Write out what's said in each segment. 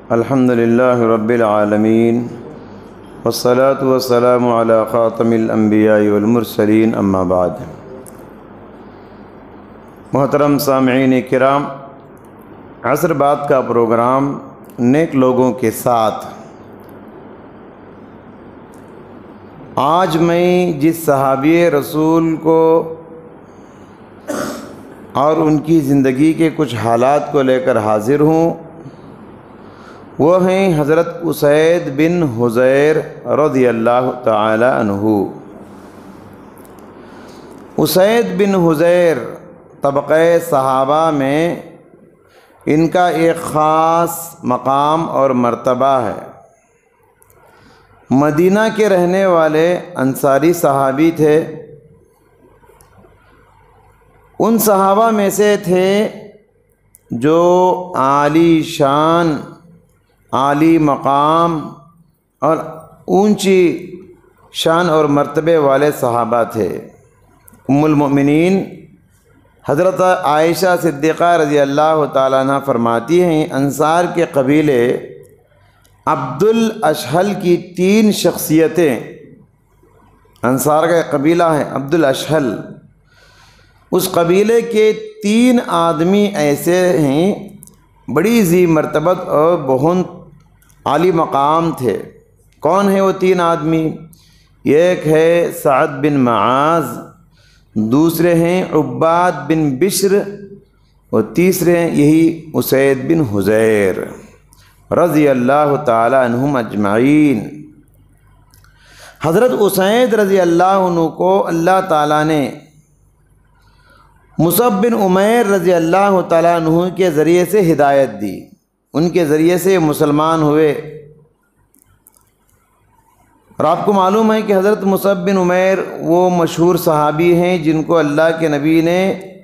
الحمدللہ رب العالمین والصلاة والسلام علی خاتم الانبیاء والمرسلین اما بعد۔ محترم سامعین کرام، عصر بعد کا پروگرام نیک لوگوں کے ساتھ۔ آج میں جس صحابی رسول کو اور ان کی زندگی کے کچھ حالات کو لے کر حاضر ہوں، وہ ہیں حضرت اسید بن حضیر رضی اللہ تعالی عنہ۔ اسید بن حضیر طبقہ صحابہ میں ان کا ایک خاص مقام اور مرتبہ ہے۔ مدینہ کے رہنے والے انصاری صحابی تھے۔ ان صحابہ میں سے تھے جو عالی شان، عالی مقام اور اونچی شان اور مرتبے والے صحابہ تھے۔ ام المؤمنین حضرت عائشہ صدیقہ رضی اللہ تعالیٰ عنہ فرماتی ہیں، انصار کے قبیلے عبد الاشہل کی 3 شخصیتیں، انصار کا قبیلہ ہے عبد الاشہل، اس قبیلے کے 3 آدمی ایسے ہیں بڑی ذی مرتبت اور بہت عالی مقام تھے۔ کون ہیں وہ 3 آدمی؟ ایک ہے سعد بن معاذ، دوسرے ہیں عباد بن بشر، اور تیسرے ہیں یہی اسید بن حضیر رضی اللہ تعالی عنہم اجمعین۔ حضرت اسید رضی اللہ عنہ کو اللہ تعالیٰ نے مصعب بن عمیر رضی اللہ تعالیٰ عنہ کے ذریعے سے ہدایت دی، ان کے ذریعے سے مسلمان ہوئے۔ اور آپ کو معلوم ہے کہ حضرت مصعب بن عمیر وہ مشہور صحابی ہیں جن کو اللہ کے نبی نے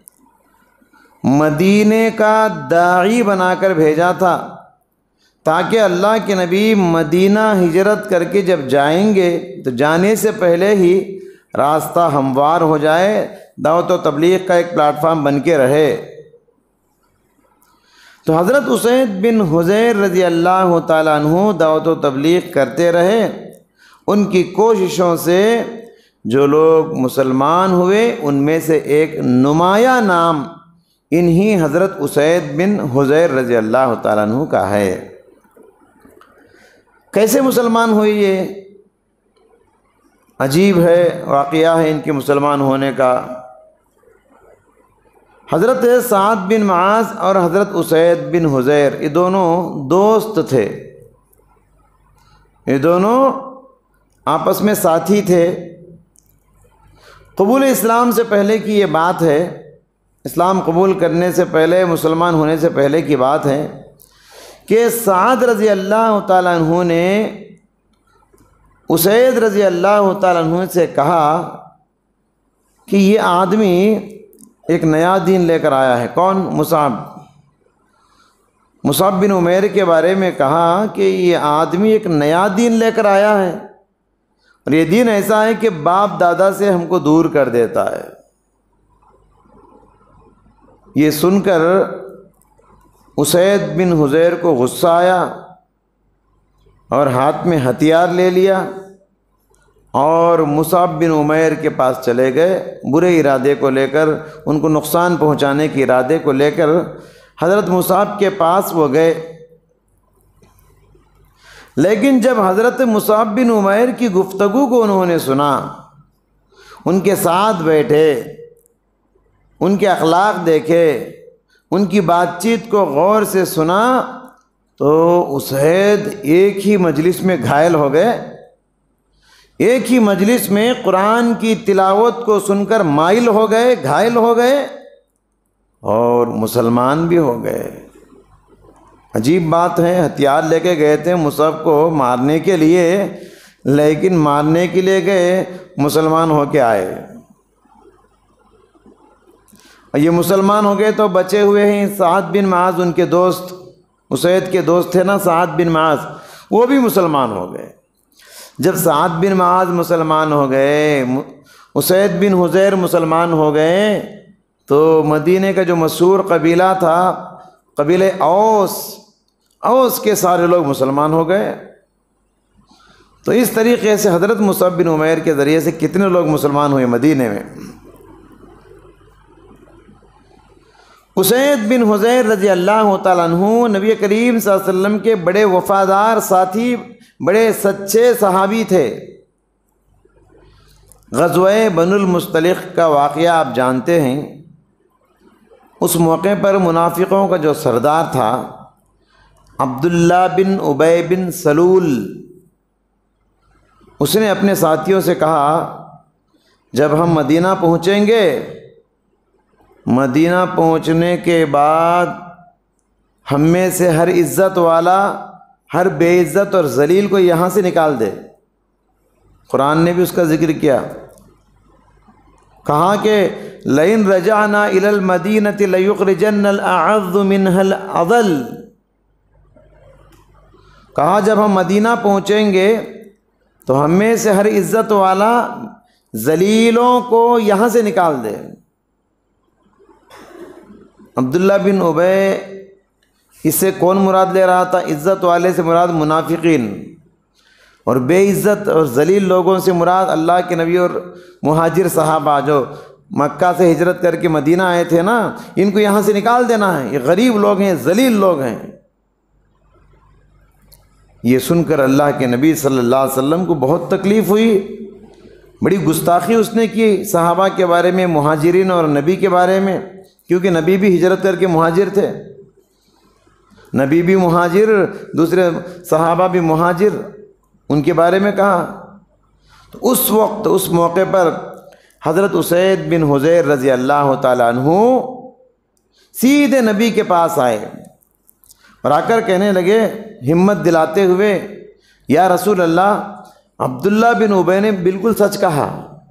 مدینے کا داعی بنا کر بھیجا تھا، تاکہ اللہ کے نبی مدینہ ہجرت کر کے جب جائیں گے تو جانے سے پہلے ہی راستہ ہموار ہو جائے، دعوت و تبلیغ کا ایک پلیٹ فارم بن کے رہے۔ تو حضرت اسید بن حضیر رضی اللہ تعالیٰ عنہ دعوت و تبلیغ کرتے رہے۔ ان کی کوششوں سے جو لوگ مسلمان ہوئے ان میں سے ایک نمایاں نام انہی حضرت اسید بن حضیر رضی اللہ تعالیٰ عنہ کا ہے۔ کیسے مسلمان ہوئے؟ یہ عجیب ہے، واقعہ ہے ان کے مسلمان ہونے کا۔ حضرت سعد بن معاذ اور حضرت اسید بن حضیر یہ دونوں دوست تھے، یہ دونوں آپس میں ساتھی تھے۔ قبول اسلام سے پہلے کی یہ بات ہے، اسلام قبول کرنے سے پہلے، مسلمان ہونے سے پہلے کی بات ہے کہ سعد رضی اللہ تعالیٰ عنہ نے اسید رضی اللہ تعالیٰ عنہ سے کہا کہ یہ آدمی ایک نیا دین لے کر آیا ہے۔ کون؟ مصعب بن عمیر کے بارے میں کہا کہ یہ آدمی ایک نیا دین لے کر آیا ہے، اور یہ دین ایسا ہے کہ باپ دادا سے ہم کو دور کر دیتا ہے۔ یہ سن کر اسید بن حضیر کو غصہ آیا اور ہاتھ میں ہتھیار لے لیا اور مصعب بن عمیر کے پاس چلے گئے، برے ارادے کو لے کر، ان کو نقصان پہنچانے کے ارادے کو لے کر حضرت مصعب کے پاس وہ گئے۔ لیکن جب حضرت مصعب بن عمیر کی گفتگو کو انہوں نے سنا، ان کے ساتھ بیٹھے، ان کے اخلاق دیکھے، ان کی بات چیت کو غور سے سنا، تو اسید ایک ہی مجلس میں گھائل ہو گئے، ایک ہی مجلس میں قرآن کی تلاوت کو سن کر مائل ہو گئے، گھائل ہو گئے اور مسلمان بھی ہو گئے۔ عجیب بات ہے، ہتھیار لے کے گئے تھے مصعب کو مارنے کے لیے، لیکن مارنے کے لیے گئے، مسلمان ہو کے آئے۔ یہ مسلمان ہو گئے تو بچے ہوئے ہیں سعد بن معاذ، ان کے دوست، اسید کے دوست تھے نا سعد بن معاذ، وہ بھی مسلمان ہو گئے۔ جب سعد بن معاذ مسلمان ہو گئے، اسید بن حضیر مسلمان ہو گئے، تو مدینے کا جو مشہور قبیلہ تھا، قبیلہ اوس، اوس کے سارے لوگ مسلمان ہو گئے۔ تو اس طریقے سے حضرت مصعب بن عمیر کے ذریعے سے کتنے لوگ مسلمان ہوئے مدینے میں۔ اسید بن حضیر رضی اللہ تعالیٰ عنہ نبی کریم صلی اللہ علیہ وسلم کے بڑے وفادار ساتھی، بڑے سچے صحابی تھے۔ غزوہ بنو المصطلق کا واقعہ آپ جانتے ہیں۔ اس موقع پر منافقوں کا جو سردار تھا عبداللہ بن ابی بن سلول، اس نے اپنے ساتھیوں سے کہا جب ہم مدینہ پہنچیں گے، مدینہ پہنچنے کے بعد ہم میں سے ہر عزت والا، ہر بے عزت اور ذلیل کو یہاں سے نکال دے۔ قرآن نے بھی اس کا ذکر کیا، کہا کہ لئن رجعنا الی المدینۃ لیخرجن الاعز منها الاذل، کہا جب ہم مدینہ پہنچیں گے تو ہم میں سے ہر عزت والا ذلیلوں کو یہاں سے نکال دے۔ عبداللہ بن ابی، اس سے کون مراد لے رہا تھا؟ عزت والے سے مراد منافقین، اور بے عزت اور ذلیل لوگوں سے مراد اللہ کے نبی اور مہاجر صحابہ جو مکہ سے ہجرت کر کے مدینہ آئے تھے نا، ان کو یہاں سے نکال دینا ہے، یہ غریب لوگ ہیں، ذلیل لوگ ہیں۔ یہ سن کر اللہ کے نبی صلی اللہ علیہ وسلم کو بہت تکلیف ہوئی، بڑی گستاخی اس نے کی صحابہ کے بارے میں، مہاجرین اور نبی کے بارے میں، کیونکہ نبی بھی ہجرت کر کے مہاجر تھے، نبی بھی مہاجر، دوسرے صحابہ بھی مہاجر، ان کے بارے میں کہا۔ تو اس وقت، اس موقع پر حضرت اسید بن حضیر رضی اللہ تعالیٰ عنہ سیدھے نبی کے پاس آئے اور آ کر کہنے لگے ہمت دلاتے ہوئے، یا رسول اللہ، عبداللہ بن ابی نے بالکل سچ کہا۔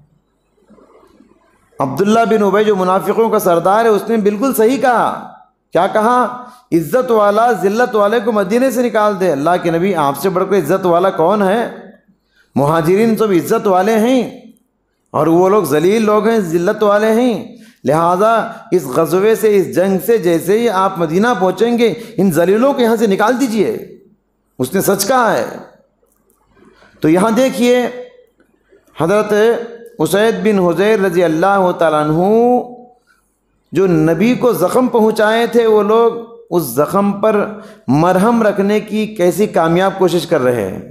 عبداللہ بن ابی جو منافقوں کا سردار ہے، اس نے بالکل صحیح کہا۔ کیا کہا؟ عزت والا ذلت والے کو مدینے سے نکال دے۔ اللہ کے نبی، آپ سے بڑھ کر عزت والا کون ہے؟ مہاجرین تو بھی عزت والے ہیں اور وہ لوگ ذلیل لوگ ہیں، ذلت والے ہیں، لہٰذا اس غزوے سے، اس جنگ سے جیسے ہی آپ مدینہ پہنچیں گے، ان ذلیلوں کو یہاں سے نکال دیجئے۔ اس نے سچ کہا ہے۔ تو یہاں دیکھیے حضرت اسید بن حضیر رضی اللہ تعالیٰ عنہ جو نبی کو زخم پہنچائے تھے، وہ لوگ اس زخم پر مرہم رکھنے کی کیسی کامیاب کوشش کر رہے ہیں۔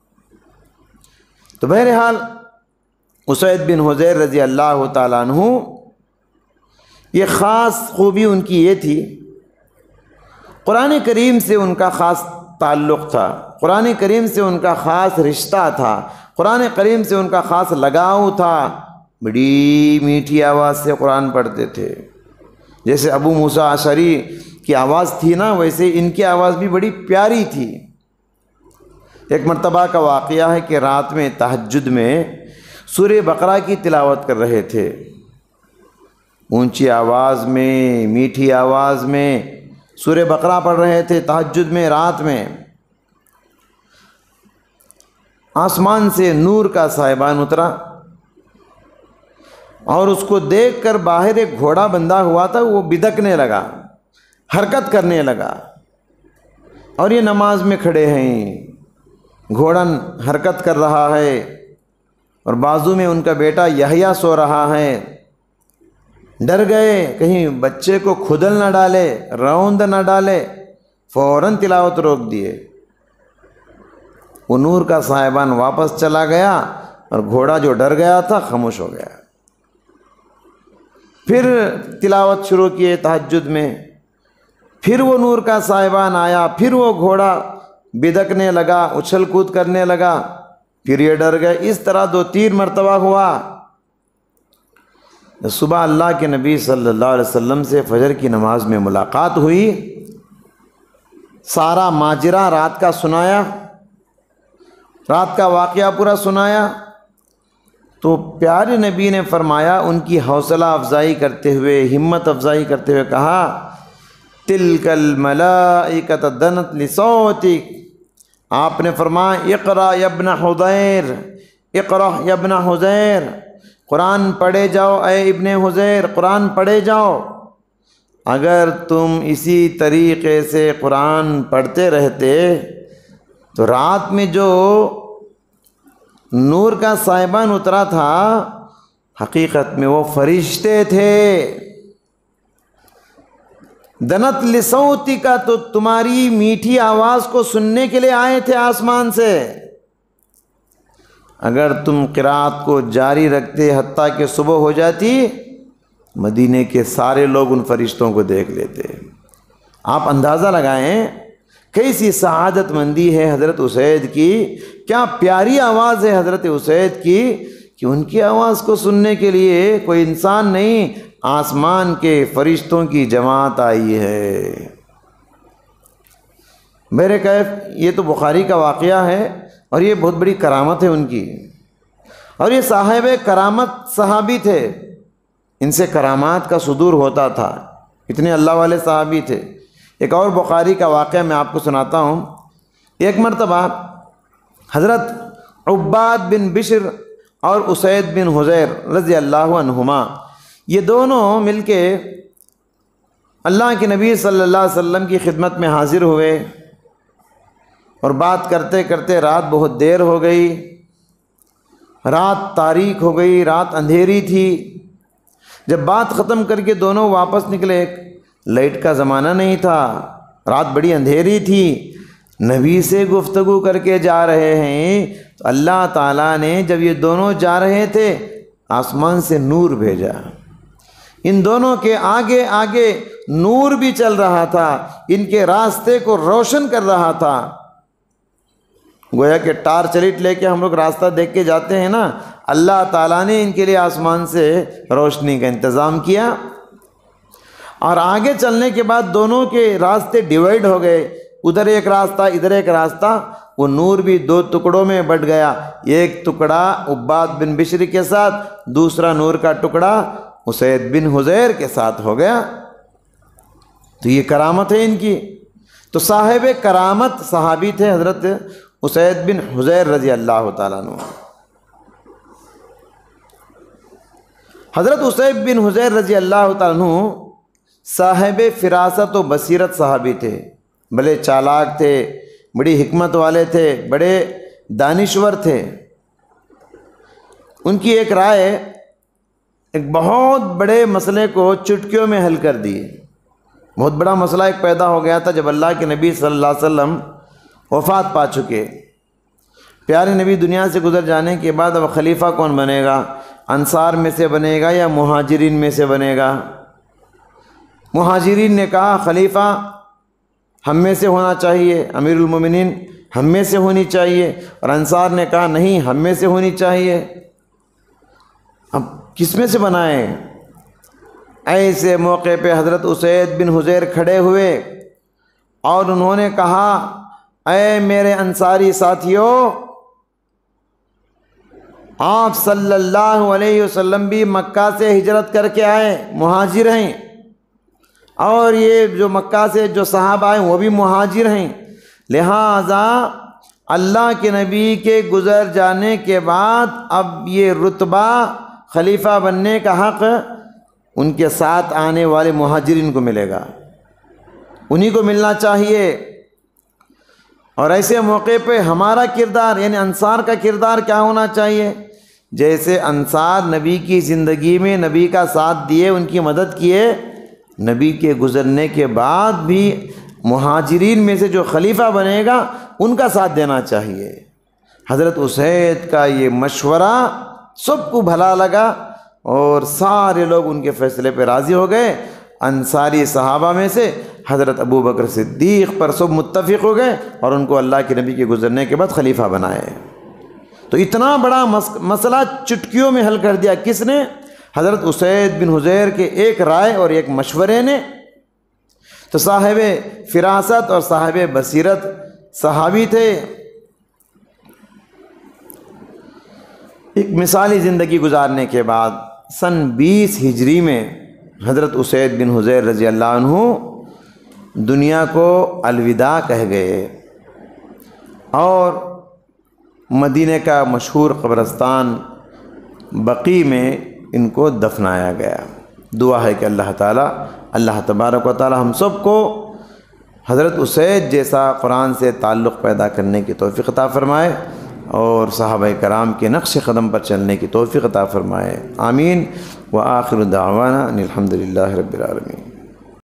تو بہرحال اسید بن حضیر رضی اللہ تعالیٰ عنہ، یہ خاص خوبی ان کی یہ تھی، قرآن کریم سے ان کا خاص تعلق تھا، قرآن کریم سے ان کا خاص رشتہ تھا، قرآن کریم سے ان کا خاص لگاؤ تھا۔ بڑی میٹھی آواز سے قرآن پڑھتے تھے، جیسے ابو موسیٰ اشعری کی آواز تھی نا، ویسے ان کی آواز بھی بڑی پیاری تھی۔ ایک مرتبہ کا واقعہ ہے کہ رات میں تہجد میں سورہ بقرہ کی تلاوت کر رہے تھے، اونچی آواز میں، میٹھی آواز میں سورہ بقرہ پڑھ رہے تھے تہجد میں، رات میں۔ آسمان سے نور کا سائبان اترا اور اس کو دیکھ کر باہر ایک گھوڑا بندھا ہوا تھا، وہ بدکنے لگا، حرکت کرنے لگا، اور یہ نماز میں کھڑے ہیں، گھوڑا حرکت کر رہا ہے اور بازو میں ان کا بیٹا یحییٰ سو رہا ہے۔ ڈر گئے کہیں بچے کو کھدل نہ ڈالے، روند نہ ڈالے، فوراً تلاوت روک دیے۔ وہ نور کا صاحبان واپس چلا گیا اور گھوڑا جو ڈر گیا تھا خاموش ہو گیا۔ پھر تلاوت شروع کیے تہجد میں، پھر وہ نور کا صاحبان آیا، پھر وہ گھوڑا بدکنے لگا، اچھل کود کرنے لگا، پھر یہ ڈر گئے۔ اس طرح 2-3 مرتبہ ہوا۔ صبح اللہ کے نبی صلی اللہ علیہ وسلم سے فجر کی نماز میں ملاقات ہوئی، سارا ماجرہ رات کا سنایا، رات کا واقعہ پورا سنایا۔ تو پیارے نبی نے فرمایا، ان کی حوصلہ افزائی کرتے ہوئے، ہمت افزائی کرتے ہوئے کہا، تلک الملائکۃ دنت لصوتک۔ آپ نے فرمایا، اقرأ یا ابن حذیر، اقرأ یا ابن حذیر، قرآن پڑھے جاؤ اے ابن حذیر، قرآن پڑھے جاؤ۔ اگر تم اسی طریقے سے قرآن پڑھتے رہتے تو رات میں جو نور کا سائبان اترا تھا حقیقت میں وہ فرشتے تھے. دنت لصوتی کا، تو تمہاری میٹھی آواز کو سننے کے لیے آئے تھے آسمان سے. اگر تم قرات کو جاری رکھتے حتیٰ کہ صبح ہو جاتی، مدینے کے سارے لوگ ان فرشتوں کو دیکھ لیتے. آپ اندازہ لگائیں کیسی سعادت مندی ہے حضرت اسید کی، کیا پیاری آواز ہے حضرت اسید کی کہ ان کی آواز کو سننے کے لیے کوئی انسان نہیں، آسمان کے فرشتوں کی جماعت آئی ہے. میرے کیف یہ تو بخاری کا واقعہ ہے اور یہ بہت بڑی کرامت ہے ان کی. اور یہ صاحب کرامت صحابی تھے، ان سے کرامات کا صدور ہوتا تھا، اتنے اللہ والے صحابی تھے. ایک اور بخاری کا واقعہ میں آپ کو سناتا ہوں. ایک مرتبہ حضرت عباد بن بشر اور اسید بن حضیر رضی اللہ عنہما، یہ دونوں مل کے اللہ کے نبی صلی اللہ علیہ وسلم کی خدمت میں حاضر ہوئے اور بات کرتے کرتے رات بہت دیر ہو گئی، رات تاریک ہو گئی، رات اندھیری تھی. جب بات ختم کر کے دونوں واپس نکلے، لائٹ کا زمانہ نہیں تھا، رات بڑی اندھیری تھی، نبی سے گفتگو کر کے جا رہے ہیں تو اللہ تعالیٰ نے جب یہ دونوں جا رہے تھے آسمان سے نور بھیجا. ان دونوں کے آگے آگے نور بھی چل رہا تھا، ان کے راستے کو روشن کر رہا تھا. گویا کہ ٹارچ لائٹ لے کے ہم لوگ راستہ دیکھ کے جاتے ہیں نا، اللہ تعالیٰ نے ان کے لیے آسمان سے روشنی کا انتظام کیا. اور آگے چلنے کے بعد دونوں کے راستے ڈیوائیڈ ہو گئے، ادھر ایک راستہ ادھر ایک راستہ. وہ نور بھی دو ٹکڑوں میں بٹ گیا، ایک ٹکڑا عباد بن بشر کے ساتھ، دوسرا نور کا ٹکڑا اسید بن حضیر کے ساتھ ہو گیا. تو یہ کرامت ہے ان کی. تو صاحب کرامت صحابی تھے حضرت اسید بن حضیر رضی اللہ تعالیٰ عنہ. حضرت اسید بن حضیر رضی اللہ تعالیٰ عنہ صاحب فراست و بصیرت صحابی تھے، بڑے چالاک تھے، بڑی حکمت والے تھے، بڑے دانشور تھے. ان کی ایک رائے ایک بہت بڑے مسئلے کو چٹکیوں میں حل کر دی. بہت بڑا مسئلہ ایک پیدا ہو گیا تھا جب اللہ کے نبی صلی اللہ علیہ وسلم وفات پا چکے. پیارے نبی دنیا سے گزر جانے کے بعد اب خلیفہ کون بنے گا؟ انصار میں سے بنے گا یا مہاجرین میں سے بنے گا؟ مہاجرین نے کہا خلیفہ ہم میں سے ہونا چاہیے، امیر المومنین ہم میں سے ہونی چاہیے. اور انصار نے کہا نہیں ہم میں سے ہونی چاہیے. اب کس میں سے بنائیں؟ ایسے موقع پہ حضرت اسید بن حضیر کھڑے ہوئے اور انہوں نے کہا اے میرے انصاری ساتھیوں، آپ صلی اللہ علیہ وسلم بھی مکہ سے ہجرت کر کے آئے، مہاجر ہیں، اور یہ جو مکہ سے جو صحابہ آئے وہ بھی مہاجر ہیں. لہٰذا اللہ کے نبی کے گزر جانے کے بعد اب یہ رتبہ خلیفہ بننے کا حق ان کے ساتھ آنے والے مہاجرین کو ملے گا، انہی کو ملنا چاہیے. اور ایسے موقع پہ ہمارا کردار یعنی انصار کا کردار کیا ہونا چاہیے؟ جیسے انصار نبی کی زندگی میں نبی کا ساتھ دیے، ان کی مدد کیے، نبی کے گزرنے کے بعد بھی مہاجرین میں سے جو خلیفہ بنے گا ان کا ساتھ دینا چاہیے. حضرت اسید کا یہ مشورہ سب کو بھلا لگا اور سارے لوگ ان کے فیصلے پہ راضی ہو گئے. انصاری صحابہ میں سے حضرت ابو بکر صدیق پر سب متفق ہو گئے اور ان کو اللہ کے نبی کے گزرنے کے بعد خلیفہ بنائے. تو اتنا بڑا مسئلہ چٹکیوں میں حل کر دیا کس نے؟ حضرت اسید بن حضیر کے ایک رائے اور ایک مشورے نے. تو صاحب فراست اور صاحب بصیرت صحابی تھے. ایک مثالی زندگی گزارنے کے بعد سن 20 ہجری میں حضرت اسید بن حضیر رضی اللہ عنہ دنیا کو الوداع کہہ گئے اور مدینہ کا مشہور قبرستان بقیع میں ان کو دفنایا گیا. دعا ہے کہ اللہ تبارک و تعالی ہم سب کو حضرت اسید جیسا قرآن سے تعلق پیدا کرنے کی توفیق عطا فرمائے اور صحابہ کرام کے نقش قدم پر چلنے کی توفیق عطا فرمائے. آمین. وآخر دعوانا ان الحمد للہ رب العالمین.